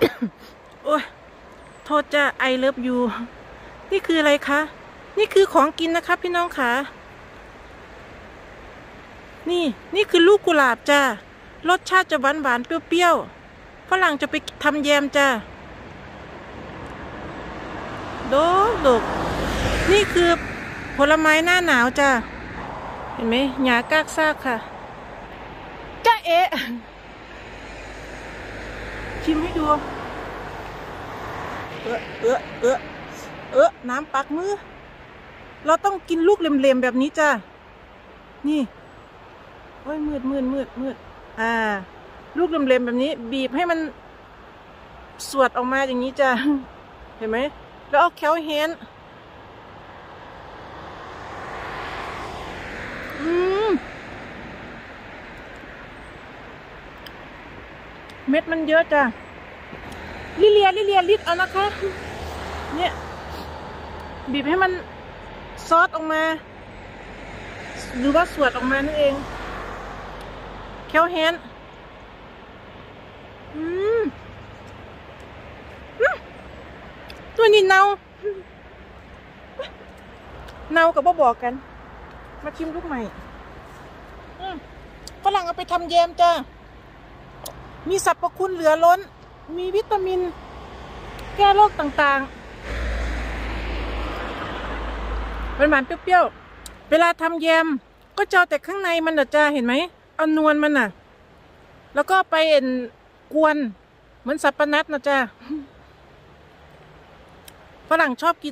โอ้ยโทษจ้าไอเลิฟยูนี่คืออะไรคะนี่คือของกินนะคะพี่น้องค่ะนี่คือลูกกุหลาบจ้ารสชาติจะหวานเปรี้ยวๆฝรั่งจะไปทำแยมจ้าดกนี่คือผลไม้หน้าหนาวจ้าเห็นไหมหญ้ากากซากค่ะจ้าเอ๊ะชิมให้ดูน้ำปักมือเราต้องกินลูกเหลมๆแบบนี้จ้านี่โอ้ยมืดลูกเหลมๆแบบนี้บีบให้มันสวดออกมาอย่างนี้จ้าเห็นไหมแล้วเอาแคลเฮนเม็ดมันเยอะจ้ะลิเลียลิดเอานะคะเนี่ยบีบให้มันซอสออกมาหรือว่าสวดออกมานั่นเองแคลเฮนตัวนี้เน่ากับบ่บอกกันมาชิมลูกใหม่ฝรั่งเอาไปทำแยมจ้ามีสรรพคุณเหลือล้นมีวิตามินแก้โรคต่างๆหวานเปรี้ยวๆเวลาทำแยมก็เจาแต่ข้างในมันจ้าเห็นไหมเอานวลมันแล้วก็ไปกวนเหมือนสับปะรดนะจ้าฝรั่งชอบกิน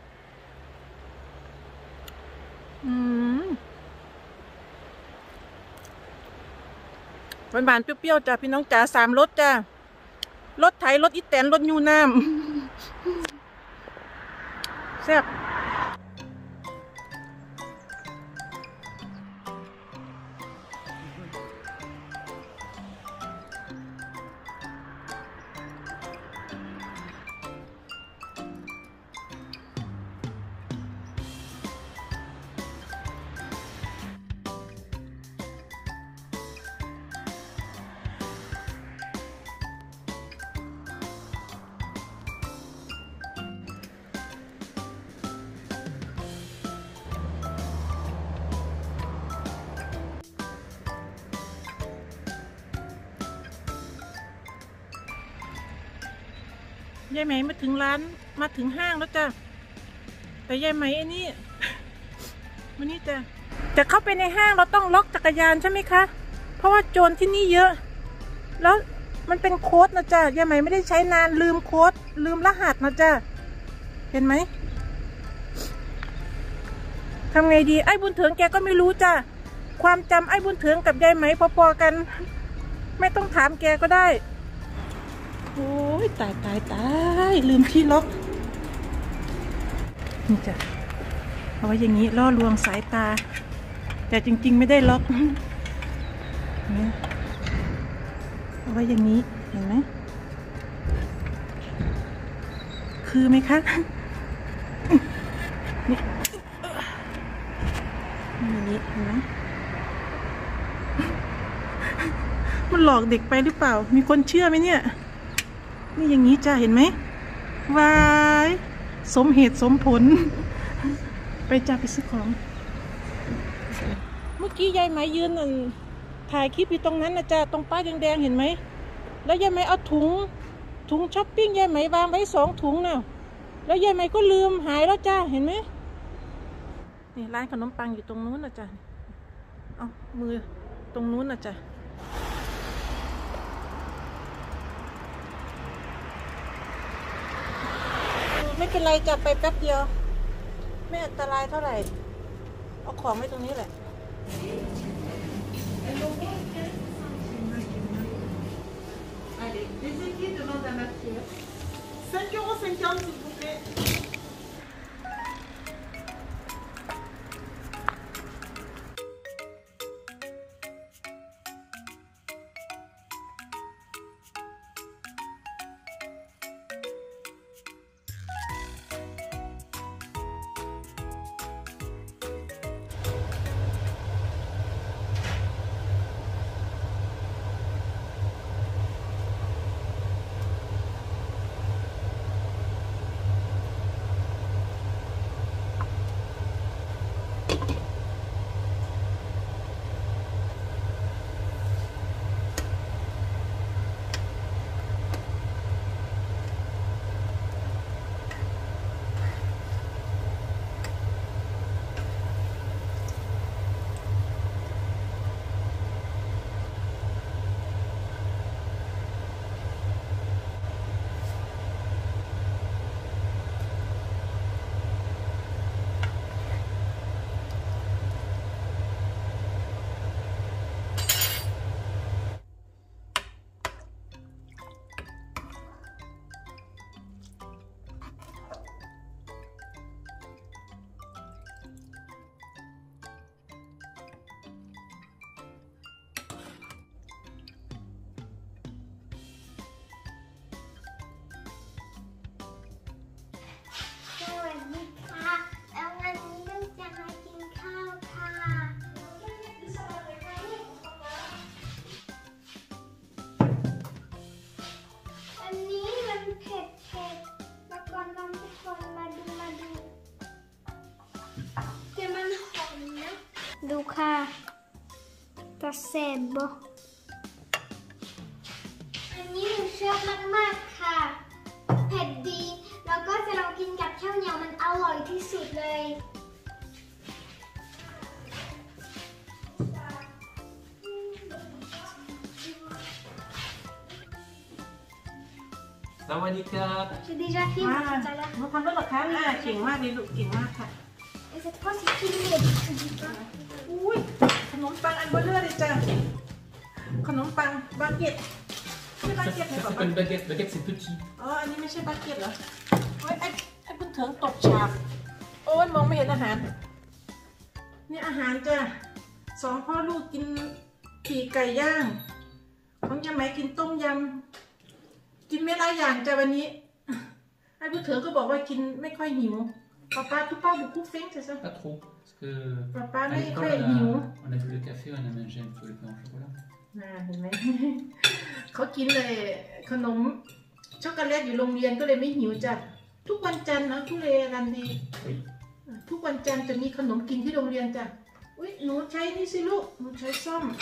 หวานเปรี้ยวๆจ้าพี่น้องจ๋า3 รสจ้ารสไถรสอีแตนรสยูน้ำแซ่บยายไหมมาถึงร้านมาถึงห้างแล้วจ้ะแต่ยายไหมไอ้นี่วันนี้จะเข้าไปในห้างเราต้องล็อกจักรยานใช่ไหมคะเพราะว่าโจรที่นี่เยอะแล้วมันเป็นโค้ดนะจ้ะยายไหมไม่ได้ใช้นานลืมโค้ดลืมรหัสนะจ้ะเห็นไหมทำไงดีไอ้บุญเถิงแกก็ไม่รู้จ้ะความจำไอ้บุญเถิงกับยายไหมพอๆกันไม่ต้องถามแกก็ได้โอ้ยตายลืมที่ล็อกนี่จ้ะเอาไว้อย่างนี้ล่อลวงสายตาแต่จริงๆไม่ได้ล็อกเอาไว้อย่างนี้เห็นไหมคือไหมคะนี่อย่างนี้เห็นไหมมันหลอกเด็กไปหรือเปล่ามีคนเชื่อไหมเนี่ยนี่อย่างนี้จ้าเห็นไหมวายสมเหตุสมผลไปจ้าไปซื้อของเมื่อกี้ยายไหมยืนถ่ายคลิปอยู่ตรงนั้นนะจ้าตรงป้ายแดงๆเห็นไหมแล้วยายไหมเอาถุงช้อปปิ้งยายไหมวางไว้2 ถุงน่ะแล้วยายไหมก็ลืมหายแล้วจ้าเห็นไหมนี่ร้านขนมปังอยู่ตรงนู้นนะจ้าเอามือตรงนู้นนะจ้าไม่เป็นไรจะไปแป๊บเดียวไม่อันตรายเท่าไหร่เอาของไว้ตรงนี้แหละดูค่ะตาแสบบ่อันนี้หนูชอบมากๆค่ะเผ็ดดีแล้วก็จะลองกินกับข้าวเหนียวมันอร่อยที่สุดเลยสวัสดีครับ J'ai déjà fait มา tout à l'heure มาทำแล้วเหรอคะเก่งมากเลยลูกเก่งมากค่ะ et cette fois c'est filmé je dis pas อุ้ยขนมปังอันเบลเลอร์เลยจ้ะขนมปังบาเก็ตใช่บา Ça, เก็ตไหม ça ป๊า s'appelle une baguette. Baguette, c'est petit. อ๋ออันนี้ไม่ใช่บาเก็ตเหรอโอ้ยไอ้เพิ่งเถิงตกฉากโอ้ยมองไม่เห็นอาหารนี่อาหารจ้ะสองพ่อลูกกินปีกไก่ย่างของยายไหมกินต้มยำกินไม่หลายอย่างจ้ะวันนี้ไอ้เพิ่งเถิงก็บอกว่ากินไม่ค่อยหิวป๊าทุกป้าบุกคุกเฟ้งใช่ไหม Pas trop. Parce que Papa, à mais l'école, après, il nous. on a bu le café, on a mangé un peu le pain au chocolat. เห็นไหม เขากินเลยขนมช็อกโกแลตอยู่โรงเรียนก็เลยไม่หิวจ้ะทุกวันจันทร์นะทุเรรันดีทุกวันจันทร์จะมีขนมกินที่โรงเรียนจ้ะอุ้ยหนูใช้นี่สิลูกหนูใช้ซ่อม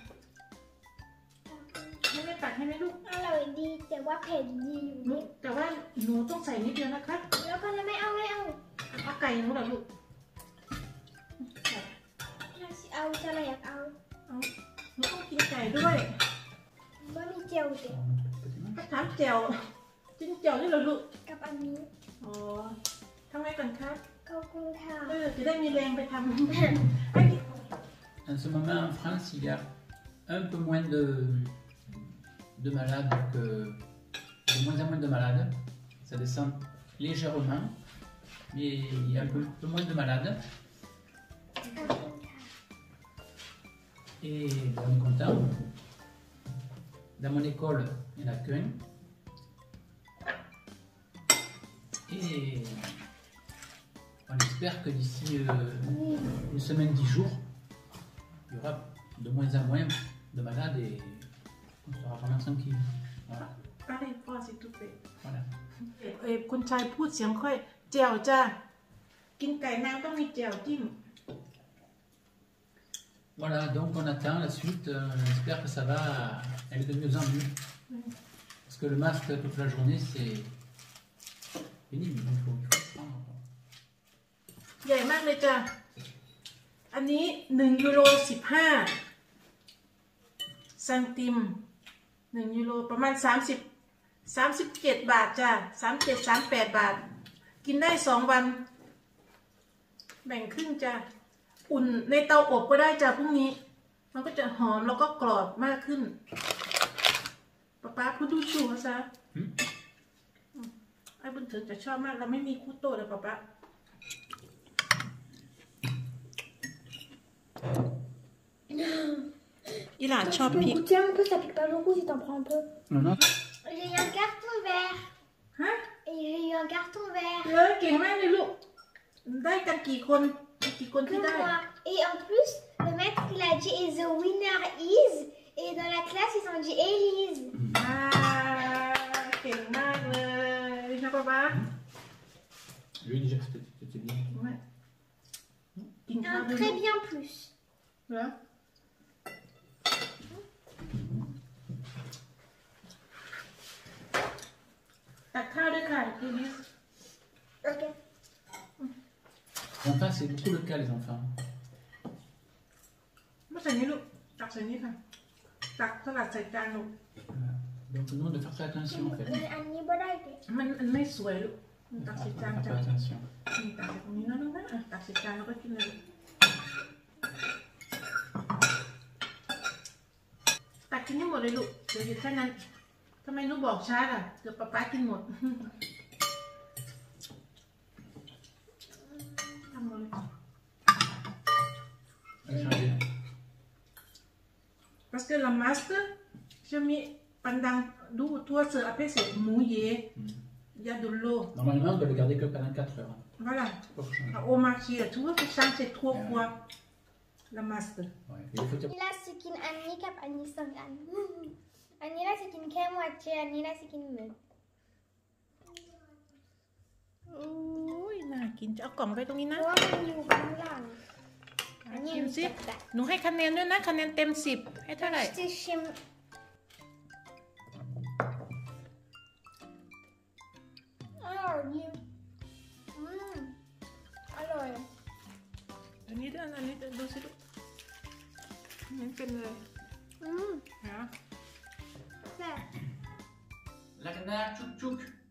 ไม่ได้ตัดให้ไหมลูกอร่อยดีแต่ว่าเผ็ดดีอยู่หนูนิดแต่ว่าหนูต้องใส่นิดเดียวนะคะแล้วก็จะไม่เอาเอาไก่หนูเหรอลูกเอาจะอะไรอยากเอาเอาหนูต้องกินไก่ด้วยบะหมี่เจียวเด็ก Oh, notre petit match. ก็ถามแจ่วจิ้นแจ่วด้วยเหรอลูกกับอันนี้อ๋อทำไมก่อนครับขอบคุณค่ะจะได้มีแรงไปทำ En ce moment, en France, il y a un peu moins de malades, de moins en moins de malades. Ça descend légèrement, mais il y a un peu moins de malades. ขอบคุณค่ะ Et on est content. Dans mon école, il n'y en a qu'un. Et on espère que d'ici une semaine, 10 jours, il y aura de moins en moins de malades et on sera vraiment tranquille. Voilà. ก็ได้พ่อสิทุกเด็ก Voilà. คุณชายพูดเสียงค่อยแจ่วจ้ากินไก่นางต้องมีแจ่วจิ้ม Voilà, donc on attend la suite. On espère que ça va aller de mieux en mieux. Parce que le masque toute la journée, c'est pénible. Il faut prendre. ใหญ่มากเลยจ้าอันนี้1 ยูโร 15 ซันติม1 ยูโรประมาณ37 บาทจ้า38 บาท กินได้2 วัน แบ่งครึ่งจ้าอุ่นในเตาอบก็ได้จ้าพรุ่งนี้ มันก็จะหอมแล้วก็กรอบมากขึ้นป๊าคุณดูชูเขาซะไอ้บุญถึงจะชอบมากเราไม่มีคุโต้เลยป๊าอีหลานชอบพริก Tiens un peu, ça pique pas beaucoup si t'en prends un peu. Non, non. J'ai eu un carton vert. ฮะ Et j'ai eu un carton vert. เก่งมากเลยลูก ได้กันกี่คนที่ Que ได้ moi. Et en plus, le maître il a dit et the winner is. Et dans la classe ils ont dit Elise. เก่งมากเลยใช่ป๊า Je lui ai dit déjà que c'était bien. กินข้าว très bien plus. เหรอตักข้าวด้วยค่ะพี่ลิส Ok. Enfin, c'est beaucoup le cas, les enfants. มาใส่นี้ลูกตักใส่นี้ค่ะตักสลัดใส่จานลูก Voilà. Donc, nous, de faire très attention, en fait. อันนี้บ่ได้เด็มันไม่สวยลูกตักใส่จาน Faire จ้ะ attention. นี่ตักใส่ตรงนี้นะลูกนะอ่ะตักใส่จานแล้วก็กินเลยลูกตักกินให้หมดเลยลูกเดี๋ยวหยุดแค่นั้นทำไมลูกบอกช้าล่ะเดี๋ยวป๊ากินหมดทำหมดเลย Regardez. Parce que la masse, je mets pendant 2 heures après c'est mouillé. Il y a de l'eau. Normalement, on doit le garder que pendant 4 heures. Voilà. Pour changer. Au marché, tu vois, faut changer 3 fois la masse. Ouais. Et il faut dire- นี่เราจะกินอันนี้กับอันนี้สองอัน อันนี้เราจะกินแค่หมดเจอันนี้เราจะกินหมึกโอ้ยน่ากินจะเอากล่องไปตรงนี้เพนะราะว่ามันอยู่ข้างหลังชิมสิหนูให้คะแนนด้วยนะคะแนนเต็ม10ให้เท่าไหร่จะชิมอร่อยดีอร่อยอันนี้ด้วยอันนี้ดูสิลูกมันเป็นเลยนะแซ่บ La grenade, tchouk tchouk.